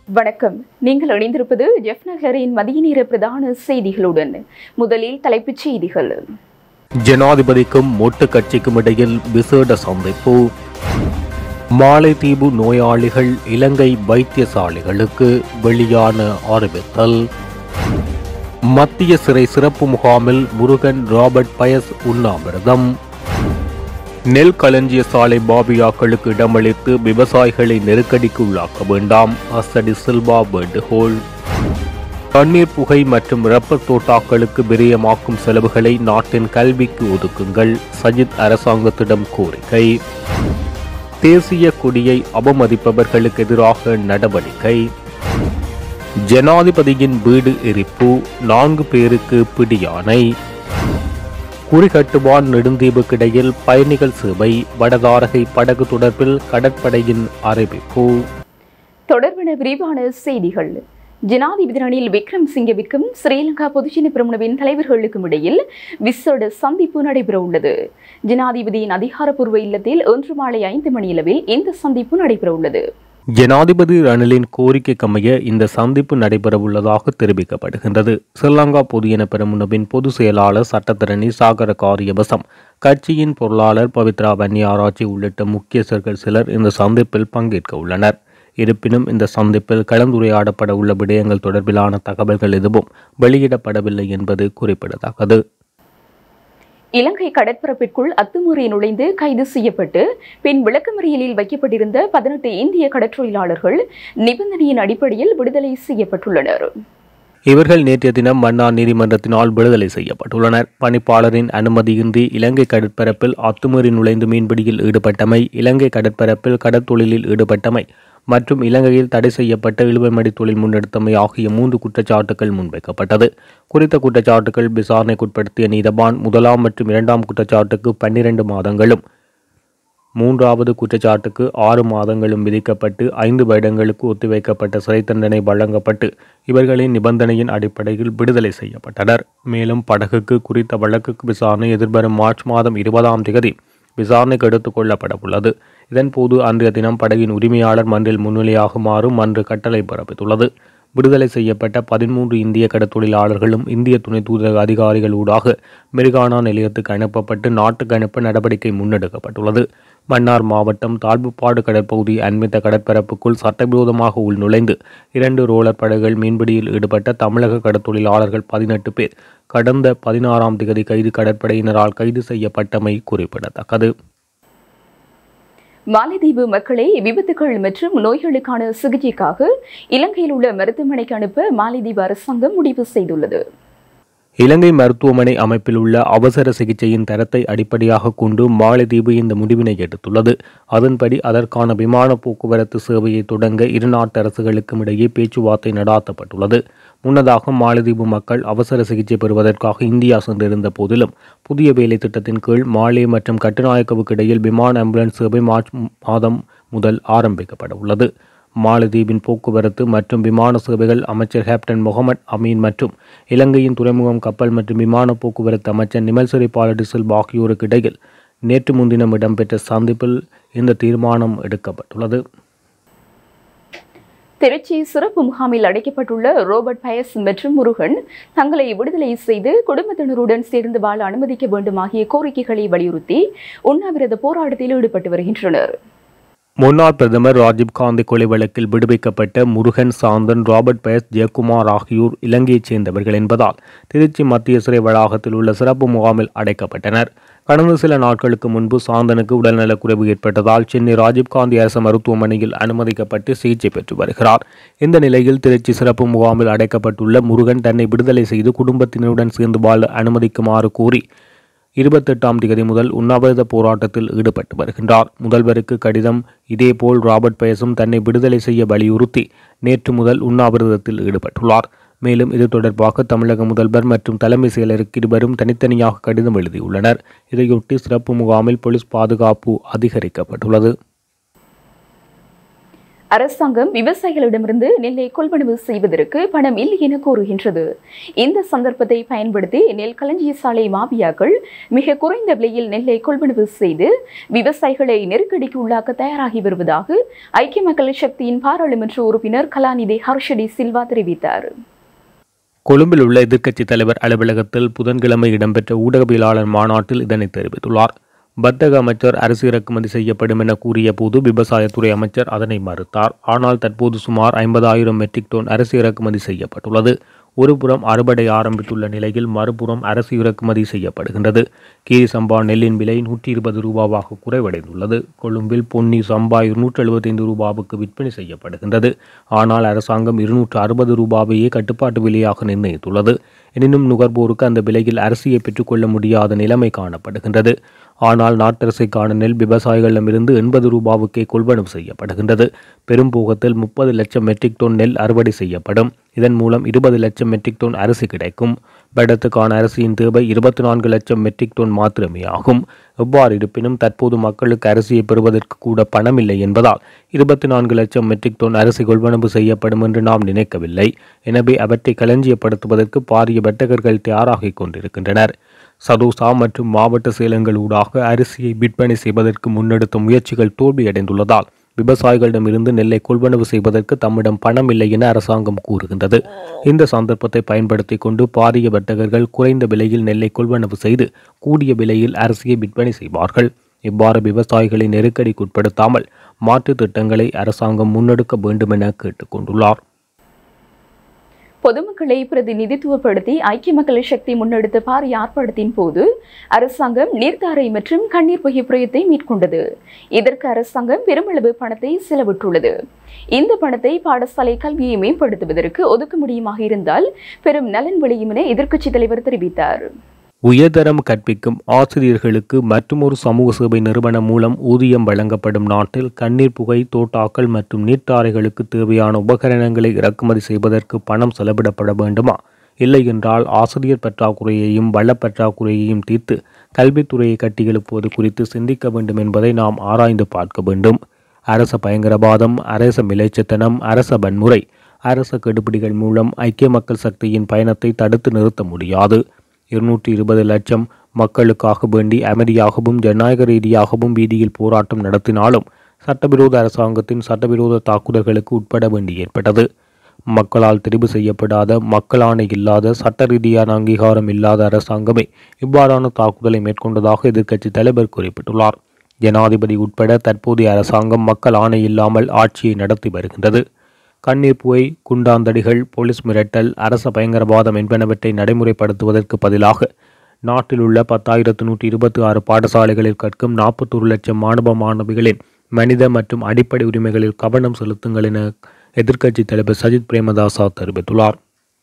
வணக்கம். நீங்கள் இணைந்திருப்பது ஜெஃப்னரின் மதிய நேர பிரதான செய்திகளுடன். முதலில் தலைப்புச் செய்திகள். ஜனாதிபதிக்கும் மொட்டு கட்சிக்கும் இடையில் விசேட சந்திப்பு. மாலைதீவு நோயாளிகள் இலங்கை வைத்தியசாலைகளுக்கு வெளியான அறிவித்தல். மத்திய சிறை சிறப்பு முகாமில் முருகன் ராபர்ட் பயஸ் உண்ணாவிரதம். நெல் களஞ்சிய சாலை பாபியாக்களுக்கு இடமளித்து விவசாயிகளை நெருக்கடிக்கு உள்ளாக்க வேண்டாம், அசடி சில்வா வேண்டுகோள். தண்ணீர் புகை மற்றும் ரப்பர் தோட்டாக்களுக்கு விரயமாக்கும் செலவுகளை நாட்டின் கல்விக்கு ஒதுக்குங்கள், சஜித் அரசாங்கத்திடம் கோரிக்கை. தேசிய கொடியை அவமதிப்பவர்களுக்கு எதிராக நடவடிக்கை. ஜனாதிபதியின் வீடு எரிப்பு, 4 பேருக்கு பிடியாணை. குறிகட்டுவான் நெடுந்தீவுக்கிடையில் பயணிகள் சேவை, வடதாரகை படகு தொடர்பில் கடற்படையின் அறிவிப்பு. தொடர்பான விரிவான செய்திகள். ஜனாதிபதி ரணில் விக்ரமசிங்கவிற்கும் ஸ்ரீலங்கா பொதுஜன பெரமுனவின் தலைவர்களுக்கும் இடையில் விசேட சந்திப்பு நடைபெறவுள்ளது. ஜனாதிபதியின் அதிகாரப்பூர்வ இல்லத்தில் இன்று மாலை 5 மணியளவில் இந்த சந்திப்பு நடைபெறவுள்ளது. ஜனாதிபதி ரணிலின் கோரிக்கைக்கமைய இந்த சந்திப்பு நடைபெறவுள்ளதாக தெரிவிக்கப்படுகின்றது. ஸ்ரீலங்கா பொதுஜன பெரமுனவின் பொதுச் செயலாளர் சட்டத்தரணி சாகர காரியவசம், கட்சியின் பொருளாளர் பவித்ரா வன்னியாராய்ச்சி உள்ளிட்ட முக்கியஸ்தர்கள் சிலர் இந்த சந்திப்பில் பங்கேற்க உள்ளனர். இருப்பினும் இந்த சந்திப்பில் கலந்துரையாடப்பட உள்ள விடயங்கள் தொடர்பிலான தகவல்கள் எதுவும் வெளியிடப்படவில்லை என்பது குறிப்பிடத்தக்கது. இலங்கை கடற்பரப்பிற்குள் அத்துமீறி நுழைந்து கைது செய்யப்பட்டு பின் விளக்கமறியலில் வைக்கப்பட்டிருந்த 18 இந்திய கடற்றொழிலாளர்கள் நிபந்தனையின் அடிப்படையில் விடுதலை செய்யப்பட்டுள்ளனர். இவர்கள் நேற்றைய தினம் மன்னார் நீதிமன்றத்தினால் விடுதலை செய்யப்பட்டுள்ளனர். பணிப்பாளரின் அனுமதியின்றி இலங்கை கடற்பரப்பில் அத்துமீறி நுழைந்து மீன்பிடியில் ஈடுபட்டமை, இலங்கை கடற்பரப்பில் கடற்தொழிலில் ஈடுபட்டமை மற்றும் இலங்கையில் தடை செய்யப்பட்ட இழுவைமடி தொழில் முன்னெடுத்தமை ஆகிய 3 குற்றச்சாட்டுகள் முன்வைக்கப்பட்டது. குறித்த குற்றச்சாட்டுகள் விசாரணைக்குட்படுத்திய நீதவான் 1ஆம் மற்றும் 2ஆம் குற்றச்சாட்டுக்கு 12 மாதங்களும் 3வது குற்றச்சாட்டுக்கு 6 மாதங்களும் விதிக்கப்பட்டு 5 வருடங்களுக்கு ஒத்திவைக்கப்பட்ட சிறை தண்டனை வழங்கப்பட்டு இவர்களின் நிபந்தனையின் அடிப்படையில் விடுதலை செய்யப்பட்டனர். மேலும் படகுக்கு குறித்த வழக்குக்கு விசாரணை எதிர்வரும் மார்ச் மாதம் 20ஆம் தேதி விசாரணைக்கு எடுத்துக் கொள்ளப்பட உள்ளது. இதன்போது அன்றைய தினம் படகின் உரிமையாளர் மன்றில் முன்னிலையாகுமாறு மன்று கட்டளை பிறப்பித்துள்ளது. விடுதலை செய்யப்பட்ட 13 இந்திய கடற்தொழிலாளர்களும் இந்திய துணை தூதரக அதிகாரிகள் ஊடாக மெரிகானா நிலையத்துக்கு அனுப்பப்பட்டு நாட்டுக்கு அனுப்ப நடவடிக்கை முன்னெடுக்கப்பட்டுள்ளது. மன்னார் மாவட்டம் தாழ்வுப்பாடு கடற்பகுதி அண்மித்த கடற்பரப்புக்குள் சட்டவிரோதமாக உள்நுழைந்து 2 ரோலர் படகுகள் மீன்பிடியில் ஈடுபட்ட தமிழக கடற்தொழிலாளர்கள் 18 பேர் கடந்த 16ஆம் தேதி கடற்படையினரால் கைது செய்யப்பட்டமை குறிப்பிடத்தக்கது. மாலைதீவு மக்களை விபத்துகள் மற்றும் நோய்களுக்கான சிகிச்சைக்காக இலங்கையில் உள்ள மருத்துவமனைக்கு அனுப்ப மாலைதீவு அரசாங்கம் முடிவு செய்துள்ளது. இலங்கை மருத்துவமனை அமைப்பில் உள்ள அவசர சிகிச்சையின் தரத்தை அடிப்படையாக கொண்டு மாலைதீவு இந்த முடிவினை எடுத்துள்ளது. அதன்படி அதற்கான விமான போக்குவரத்து சேவையை தொடங்க இரு நாட்டு அரசுகளுக்கும் இடையே பேச்சுவார்த்தை நடாத்தப்பட்டுள்ளது. முன்னதாக மாலைதீவு மக்கள் அவசர சிகிச்சை பெறுவதற்காக இந்தியா சென்றிருந்த போதிலும் புதிய வேலை திட்டத்தின் கீழ் மாலே மற்றும் கட்டுநாயக்கவுக்கு இடையில் விமான ஆம்புலன்ஸ் சேவை மார்ச் மாதம் முதல் ஆரம்பிக்கப்பட உள்ளது. மாலத்தீவின் போக்குவரத்து மற்றும் விமான சேவைகள் அமைச்சர் கேப்டன் முகமது அமீன் மற்றும் இலங்கையின் துறைமுகம் கப்பல் மற்றும் விமான போக்குவரத்து அமைச்சர் நிமல்சரி பாலடிசில் ஆகியோருக்கு இடையில் நேற்று முன்தினம் இடம்பெற்ற சந்திப்பில் இந்த தீர்மானம் எடுக்கப்பட்டுள்ளது. திருச்சி சிறப்பு முகாமில் அடைக்கப்பட்டுள்ள ராபர்ட் பயஸ் மற்றும் முருகன் தங்களை விடுதலை செய்து குடும்பத்தினருடன் சேர்ந்து வாழ அனுமதிக்க வேண்டும் ஆகிய கோரிக்கைகளை வலியுறுத்தி உண்ணாவிரத போராட்டத்தில் ஈடுபட்டு வருகின்றனர். முன்னாள் பிரதமர் ராஜீவ்காந்தி கொலை வழக்கில் விடுவிக்கப்பட்ட முருகன், சாந்தன், ராபர்ட் பயஸ், ஜெயக்குமார் ஆகியோர் இலங்கையைச் சேர்ந்தவர்கள் என்பதால் திருச்சி மத்திய சிறை வளாகத்தில் உள்ள சிறப்பு முகாமில் அடைக்கப்பட்டனர். கடந்த சில நாட்களுக்கு முன்பு சாந்தனுக்கு உடல்நலக்குறைவு ஏற்பட்டதால் சென்னை ராஜீவ்காந்தி அரசு மருத்துவமனையில் அனுமதிக்கப்பட்டு சிகிச்சை பெற்று வருகிறார். இந்த நிலையில் திருச்சி சிறப்பு முகாமில் அடைக்கப்பட்டுள்ள முருகன் தன்னை விடுதலை செய்து குடும்பத்தினருடன் சேர்ந்து வாழ அனுமதிக்குமாறு கோரி 28ஆம் தேதி முதல் உண்ணாவிரத போராட்டத்தில் ஈடுபட்டு வருகின்றார். முதல்வருக்கு கடிதம். இதேபோல் ராபர்ட் பயஸும் தன்னை விடுதலை செய்ய வலியுறுத்தி நேற்று முதல் உண்ணாவிரதத்தில் ஈடுபட்டுள்ளார். மேலும் இது தொடர்பாக தமிழக முதல்வர் மற்றும் தலைமை செயலருக்கு இருவரும் தனித்தனியாக கடிதம் எழுதியுள்ளனர். இதையொட்டி சிறப்பு முகாமில் போலீஸ் பாதுகாப்பு அதிகரிக்கப்பட்டுள்ளது. அரசாங்கம் விவசாயிகளிடமிருந்து நெல்லை கொள்வனவு செய்வதற்கு பணம் இல்லை என கூறுகின்றது. இந்த சந்தர்ப்பத்தை பயன்படுத்தி நெல் களஞ்சிய சாலை மாபியாக்கள் மிக குறைந்த விலையில் நெல்லை கொள்வனவு செய்து விவசாயிகளை நெருக்கடிக்கு உள்ளாக்க தயாராகி வருவதாக ஐக்கிய மக்கள் சக்தியின் பாராளுமன்ற உறுப்பினர் கலாநிதி ஹர்ஷடி சில்வா தெரிவித்தார். கொழும்பில் உள்ள எதிர்க்கட்சித் தலைவர் அலுவலகத்தில் புதன்கிழமை இடம்பெற்ற ஊடகவியலாளர் மாநாட்டில் இதனை தெரிவித்துள்ளார். வர்த்தக அமைச்சர் அரிசி இறக்குமதி செய்யப்படும் என கூறிய போது விவசாயத்துறை அமைச்சர் அதனை மறுத்தார். ஆனால் தற்போது சுமார் 50,000 மெட்ரிக் டன் அரிசி இறக்குமதி செய்யப்பட்டுள்ளது. ஒருபுறம் அறுவடை ஆரம்பித்துள்ள நிலையில் மறுபுறம் அரிசி இறக்குமதி செய்யப்படுகின்றது. கீரி சம்பா நெல்லின் விலை 120 ரூபாவாக குறைவடைந்துள்ளது. கொழும்பில் பொன்னி சம்பா 275 ரூபாவுக்கு விற்பனை செய்யப்படுகின்றது. ஆனால் அரசாங்கம் 260 ரூபாவையே கட்டுப்பாட்டு விலையாக நிர்ணயித்துள்ளது. எனினும் நுகர்வோருக்கு அந்த விலையில் அரிசியை பெற்றுக்கொள்ள முடியாத நிலைமை காணப்படுகின்றது. ஆனால் நாட்டரசைக்கான நெல் விவசாயிகளிடமிருந்து 80 ரூபாவுக்கே கொள்வனவு செய்யப்படுகின்றது. பெரும்போகத்தில் 30 லட்சம் மெட்ரிக் டன் நெல் அறுவடை செய்யப்படும். இதன் மூலம் 20 லட்சம் மெட்ரிக் டன் அரிசி கிடைக்கும். வருடத்துக்கான அரிசியின் தேவை 24 லட்சம் மெட்ரிக் டன் மாத்திரமே ஆகும். எவ்வாறு இருப்பினும் தற்போது மக்களுக்கு அரிசியை பெறுவதற்கு கூட பணம் இல்லை என்பதால் 24 லட்சம் மெட்ரிக் டன் அரிசி கொள்வனவு செய்யப்படும் என்று நாம் நினைக்கவில்லை. எனவே அவற்றை களஞ்சியப்படுத்துவதற்கு பாரிய வர்த்தகர்கள் தயாராகிக் கொண்டிருக்கின்றனர். சதோசா மற்றும் மாவட்ட சேலங்களூடாக அரிசியை விற்பனை செய்வதற்கு முன்னெடுத்த முயற்சிகள் தோல்வியடைந்துள்ளதால் விவசாயிகளிடமிருந்து நெல்லை கொள்வனவு செய்வதற்கு தம்மிடம் பணம் இல்லை என அரசாங்கம் கூறுகின்றது. இந்த சந்தர்ப்பத்தை பயன்படுத்தி கொண்டு பாரிய வர்த்தகர்கள் குறைந்த விலையில் நெல்லை கொள்வனவு செய்து கூடிய விலையில் அரிசியை விற்பனை செய்வார்கள். இவ்வாறு விவசாயிகளை நெருக்கடிக்குட்படுத்தாமல் மாற்றுத் திட்டங்களை அரசாங்கம் முன்னெடுக்க வேண்டும் என கேட்டுக்கொண்டுள்ளார். பொதுமக்களை பிரதிநிதித்துவப்படுத்தி ஐக்கிய மக்கள் சக்தி முன்னெடுத்த பாரிய ஆர்ப்பாட்டத்தின் போது அரசாங்கம் நீர்த்தாரை மற்றும் கண்ணீர் புகை பிரயத்தை மேற்கொண்டது. இதற்கு அரசாங்கம் பெருமளவு பணத்தை செலவிட்டுள்ளது. இந்த பணத்தை பாடசாலை கல்வியை மேம்படுத்துவதற்கு ஒதுக்க முடியுமாக இருந்தால் பெரும் நலன் விளையும் என எதிர்க்கட்சித் தலைவர் தெரிவித்தார். உயர்தரம் கற்பிக்கும் ஆசிரியர்களுக்கு மற்றொரு சமூக சேவை நிறுவனம் மூலம் ஊதியம் வழங்கப்படும் நாட்டில் கண்ணீர் புகை தோட்டாக்கள் மற்றும் நீர்த்தாரைகளுக்கு தேவையான உபகரணங்களை இறக்குமதி செய்வதற்கு பணம் செலவிடப்பட வேண்டுமா? இல்லை என்றால் ஆசிரியர் பற்றாக்குறையையும் வளப்பற்றாக்குறையையும் தீர்த்து கல்வித்துறையை கட்டியெழுப்புவது குறித்து சிந்திக்க வேண்டும் என்பதை நாம் ஆராய்ந்து பார்க்க வேண்டும். அரச பயங்கரவாதம், அரச மிலைச்சத்தனம், அரச வன்முறை, அரச கெடுபிடிகள் மூலம் ஐக்கிய மக்கள் சக்தியின் பயணத்தை தடுத்து நிறுத்த முடியாது. 220 லட்சம் மக்களுக்காக வேண்டி அமைதியாகவும் ஜனநாயக ரீதியாகவும் வீதியில் போராட்டம் நடத்தினாலும் சட்டவிரோத அரசாங்கத்தின் சட்டவிரோத தாக்குதல்களுக்கு உட்பட வேண்டி ஏற்பட்டது. மக்களால் தெரிவு செய்யப்படாத, மக்களாணை இல்லாத, சட்ட ரீதியான அங்கீகாரம் இல்லாத அரசாங்கமே இவ்வாறான தாக்குதலை மேற்கொண்டதாக எதிர்க்கட்சி தலைவர் குறிப்பிட்டுள்ளார். ஜனாதிபதி உட்பட தற்போதைய அரசாங்கம் மக்கள் ஆணை இல்லாமல் ஆட்சியை நடத்தி வருகின்றது. கண்ணீர் புகை, குண்டாந்தடிகள், போலீஸ் மிரட்டல், அரச பயங்கரவாதம் என்பனவற்றை நடைமுறைப்படுத்துவதற்கு பதிலாக நாட்டில் உள்ள 10,126 பாடசாலைகளில் கற்கும் 41 லட்சம் மாணவ மாணவிகளின் மனித மற்றும் அடிப்படை உரிமைகளில் கவனம் செலுத்துங்கள் என எதிர்க்கட்சித் தலைவர் சஜித் பிரேமதாசா தெரிவித்துள்ளார்.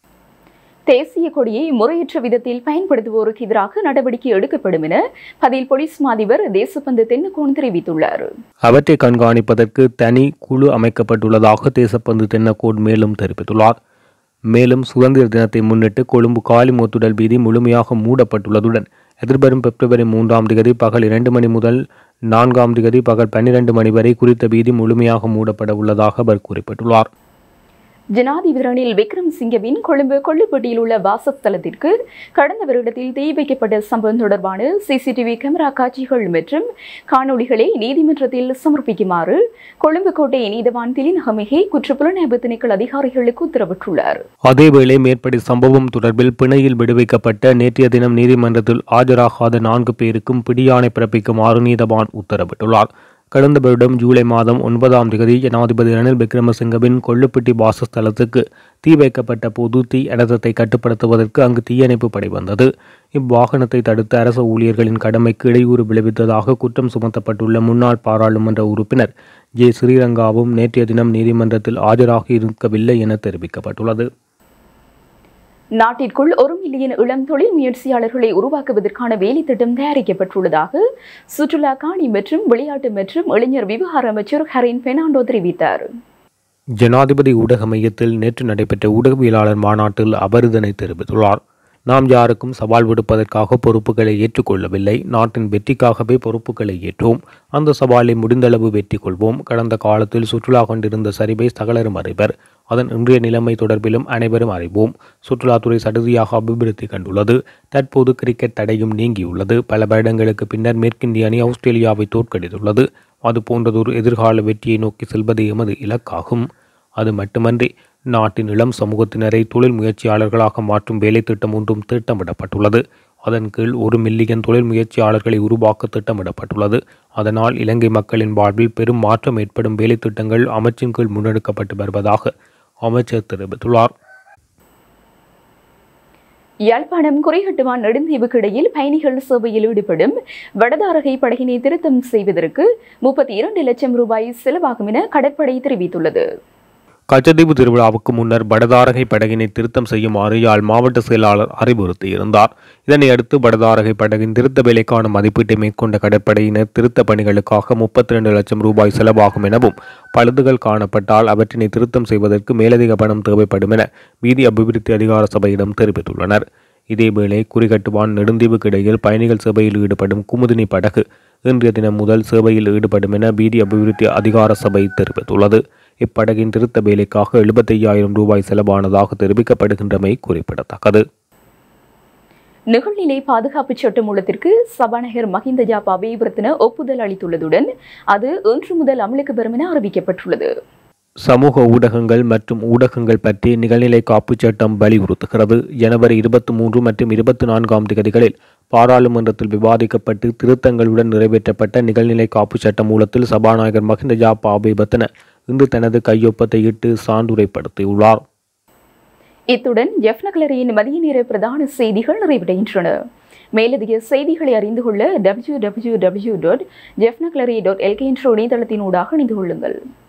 தேசிய கொடியை முறையற்ற விதத்தில் பயன்படுத்துவோருக்கு எதிராக நடவடிக்கை எடுக்கப்படும் என பதில் போலீஸ் மாதிபர் தேசப்பந்து தென்னக்கோன் தெரிவித்துள்ளார். அவற்றை கண்காணிப்பதற்கு தனி குழு அமைக்கப்பட்டுள்ளதாக தேசப்பந்து தென்னக்கோன் மேலும் தெரிவித்துள்ளார். மேலும் சுதந்திர தினத்தை முன்னிட்டு கொழும்பு காலிமுத்துடல் வீதி முழுமையாக மூடப்பட்டுள்ளதுடன் எதிர்வரும் பிப்ரவரி 3ஆம் தேதி பகல் 2 மணி முதல் 4ஆம் தேதி பகல் 12 மணி வரை குறித்த வீதி முழுமையாக மூடப்பட உள்ளதாக அவர் குறிப்பிட்டுள்ளார். ஜனாதிபதி ரணில் விக்ரமசிங்கவின் கொழும்பு கொள்ளுப்பட்டியில் உள்ள வாசஸ்தலத்திற்கு கடந்த வருடத்தில் தீ வைக்கப்பட்ட சம்பவம் தொடர்பான சிசிடிவி கேமரா காட்சிகள் மற்றும் காணொளிகளை நீதிமன்றத்தில் சமர்ப்பிக்குமாறு கொழும்பு கோட்டை நீதவான் திலிநகமிகை குற்றப்புலனாய்வு திணைக்கள அதிகாரிகளுக்கு உத்தரவிட்டுள்ளார். அதேவேளை மேற்படி சம்பவம் தொடர்பில் பிணையில் விடுவிக்கப்பட்ட நேற்றைய தினம் நீதிமன்றத்தில் ஆஜராகாத 4 பேருக்கும் பிடியாணை பிறப்பிக்குமாறு நீதவான் உத்தரவிட்டுள்ளார். கடந்த வருடம் ஜூலை மாதம் 9ஆம் தேதி ஜனாதிபதி ரணில் விக்ரமசிங்கவின் கொள்ளுப்பட்டி வாசஸ்தலத்துக்கு தீ வைக்கப்பட்ட போது தீ அனர்த்தத்தை கட்டுப்படுத்துவதற்கு அங்கு தீயணைப்பு படை வந்தது. இவ்வாகனத்தை தடுத்த அரசு ஊழியர்களின் கடமைக்கு இடையூறு விளைவித்ததாக குற்றம் சுமத்தப்பட்டுள்ள முன்னாள் பாராளுமன்ற உறுப்பினர் ஜே ஸ்ரீரங்காவும் நேற்றைய தினம் நீதிமன்றத்தில் ஆஜராகி இருக்கவில்லை என தெரிவிக்கப்பட்டுள்ளது. நாட்டிற்குள் 1 மில்லியன் இளம் தொழில் முயற்சியாளர்களை உருவாக்குவதற்கான வேலை திட்டம் தயாரிக்கப்பட்டுள்ளதாக சுற்றுலா, காணி மற்றும் விளையாட்டு மற்றும் இளைஞர் விவகார அமைச்சர் ஹரின் பெர்னாண்டோ தெரிவித்தார். ஜனாதிபதி ஊடக மையத்தில் நேற்று நடைபெற்ற ஊடகவியலாளர் மாநாட்டில் அவர் இதனை தெரிவித்துள்ளார். நாம் யாருக்கும் சவால் விடுப்பதற்காக பொறுப்புகளை ஏற்றுக்கொள்ளவில்லை. நாட்டின் வெற்றிக்காகவே பொறுப்புகளை ஏற்றோம். அந்த சவாலை முடிந்தளவு வெற்றி கொள்வோம். கடந்த காலத்தில் சுற்றுலா கொண்டிருந்த சரிவை சகலரும் அறிவர். அதன் இன்றைய நிலைமை தொடர்பிலும் அனைவரும் அறிவோம். சுற்றுலாத்துறை சடுதியாக அபிவிருத்தி கண்டுள்ளது. தற்போது கிரிக்கெட் தடையும் நீங்கியுள்ளது. பல வருடங்களுக்கு பின்னர் மேற்கிந்திய அணி ஆஸ்திரேலியாவை தோற்கடித்துள்ளது. அது போன்றதொரு எதிர்கால வெற்றியை நோக்கி செல்வது எமது இலக்காகும். அது மட்டுமன்றி நாட்டின் இளம் சமூகத்தினரை தொழில் முயற்சியாளர்களாக மாற்றும் வேலை திட்டம் ஒன்றும் திட்டமிடப்பட்டுள்ளது. அதன் கீழ் 1 மில்லியன் தொழில் முயற்சியாளர்களை உருவாக்க திட்டமிடப்பட்டுள்ளது. அதனால் இலங்கை மக்களின் வாழ்வில் பெரும் மாற்றம் ஏற்படும் வேலை திட்டங்கள் அமைச்சின் கீழ் முன்னெடுக்கப்பட்டு வருவதாக அமைச்சர் தெரிவித்துள்ளார். யாழ்ப்பாணம் குறைகட்டுவான் நெடுந்தீவுக்கு இடையில் பயணிகள் சேவையில் ஈடுபடும் வடதாரகை படகினை திருத்தம் செய்வதற்கு 32 லட்சம் ரூபாய் செலவாகும் என கடற்படை தெரிவித்துள்ளது. கச்சத்தீவு திருவிழாவுக்கு முன்னர் வடதாரகை படகினை திருத்தம் செய்யுமாறு யாழ் மாவட்ட செயலாளர் அறிவுறுத்தியிருந்தார். இதனையடுத்து வடதாரகை படகின் திருத்த வேலைக்கான மதிப்பீட்டை மேற்கொண்ட கடற்படையினர் திருத்த பணிகளுக்காக 32 லட்சம் ரூபாய் செலவாகும் எனவும், பழுதுகள் காணப்பட்டால் அவற்றினை திருத்தம் செய்வதற்கு மேலதிக பணம் தேவைப்படும் என வீதி அபிவிருத்தி அதிகார சபையிடம் தெரிவித்துள்ளனர். இதேவேளை குறிகட்டுவான் நெடுந்தீவுக்கு இடையில் பயணிகள் சேவையில் ஈடுபடும் குமுதினி படகு இன்றைய தினம் முதல் சேவையில் ஈடுபடும் என வீதி அபிவிருத்தி அதிகார சபை தெரிவித்துள்ளது. இப்படகின் திருத்த வேலைக்காக 75,000 ரூபாய் செலவானதாக தெரிவிக்கப்படுகின்றமை குறிப்பிடத்தக்கது. நிகழ்நிலை பாதுகாப்பு சட்டமூலத்திற்கு சபாநாயகர் மஹிந்த ஜாப்பா அபிவர்த்தன ஒப்புதல் அளித்துள்ளதுடன் அது இன்று முதல் அமலுக்கு வரும் என அறிவிக்கப்பட்டுள்ளது. சமூக ஊடகங்கள் மற்றும் ஊடகங்கள் பற்றி நிகழ்நிலை காப்பு சட்டம் வலியுறுத்துகிறது. ஜனவரி 23 மற்றும் 24ஆம் தேதிகளில் பாராளுமன்றத்தில் விவாதிக்கப்பட்டு திருத்தங்களுடன் நிறைவேற்றப்பட்ட நிகழ்நிலை காப்பு சட்ட மூலத்தில் சபாநாயகர் மஹிந்த ஜாப்பா அபிவர்த்தன இன்று தனது கையொப்பத்தை இட்டு சான்றுரைப்படுத்தியுள்ளார். இத்துடன் ஜெஃப்னா கிளரியின் மதிய நேர பிரதான செய்திகள் நிறைவடைகின்றன. மேலதிக செய்திகளை அறிந்து கொள்ள www.jeffnaclary.lk என்ற இணையதளத்தினூடாக இணைந்து கொள்ளுங்கள்.